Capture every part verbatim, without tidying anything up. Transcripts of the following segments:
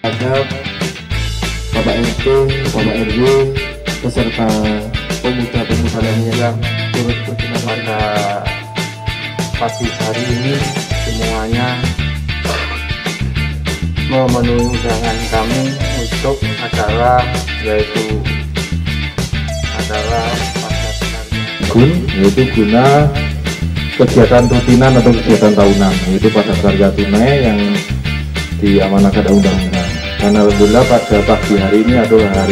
kepada Bapak R T, Bapak R W beserta pemuda-pemuda lainnya yang turut berkenan pada pagi hari ini. Semuanya memenuhi undangan kami untuk acara, yaitu acara padat karya yaitu guna kegiatan rutinan atau kegiatan tahunan, yaitu padat karya tunai yang diamanahkan undang-undang. Dan alhamdulillah pada pagi hari ini adalah hari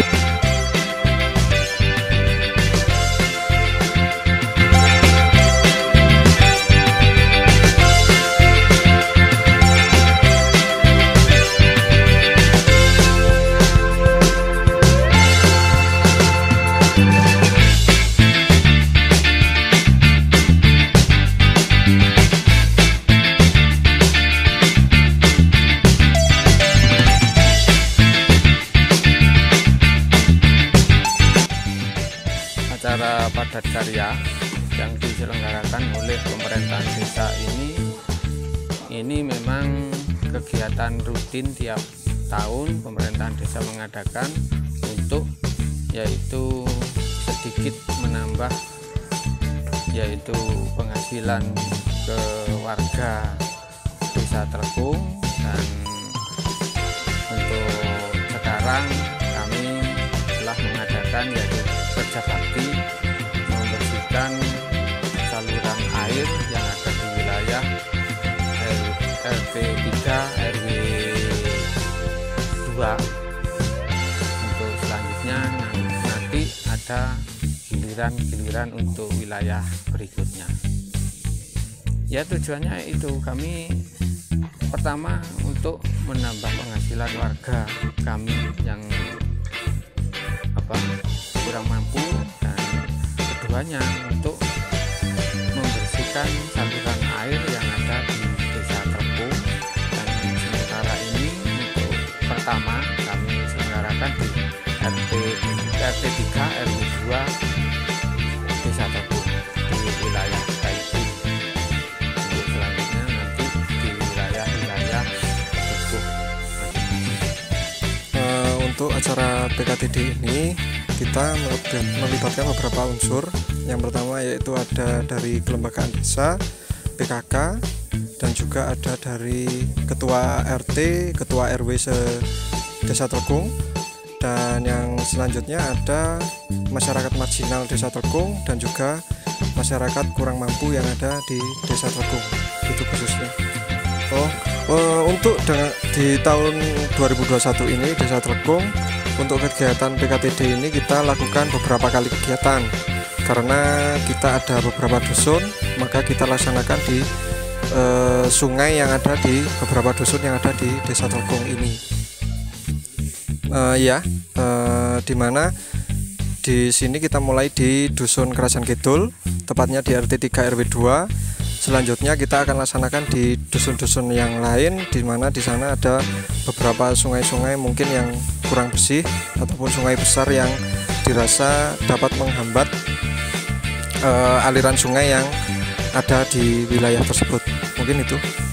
acara padat karya yang diselenggarakan oleh pemerintahan desa ini ini memang kegiatan rutin tiap tahun pemerintahan desa mengadakan untuk yaitu sedikit menambah yaitu penghasilan ke warga desa Telkung. Dan untuk sekarang kami telah mengadakan yaitu kerja bakti membersihkan saluran air yang ada di wilayah R T tiga R W dua. Untuk selanjutnya nanti ada giliran-giliran untuk wilayah berikutnya. Ya, tujuannya itu kami pertama untuk menambah penghasilan warga kami yang apa kurang mampu, dan keduanya untuk membersihkan saluran air yang ada di desa Telkung. Dan sementara ini untuk pertama kami selenggarakan di R T tiga R W dua desa Telkung di wilayah Kaibu. Untuk selanjutnya nanti di wilayah-wilayah Telkung. Uh, untuk acara P K T D ini kita melibatkan beberapa unsur. Yang pertama yaitu ada dari kelembagaan desa, P K K, dan juga ada dari ketua R T, ketua R W se desa Telkung. Dan yang selanjutnya ada masyarakat marginal desa Telkung dan juga masyarakat kurang mampu yang ada di desa Telkung, itu khususnya. Oh, uh, untuk dengan, di tahun dua ribu dua puluh satu ini desa Telkung untuk kegiatan P K T D ini kita lakukan beberapa kali kegiatan. Karena kita ada beberapa dusun, maka kita laksanakan di e, sungai yang ada di beberapa dusun yang ada di desa Telkung ini. E, ya, e, dimana di sini kita mulai di dusun Kerasan Kidul, tepatnya di R T tiga R W dua. Selanjutnya kita akan laksanakan di dusun-dusun yang lain, di mana di sana ada beberapa sungai-sungai mungkin yang kurang bersih ataupun sungai besar yang dirasa dapat menghambat uh, aliran sungai yang ada di wilayah tersebut. Mungkin itu.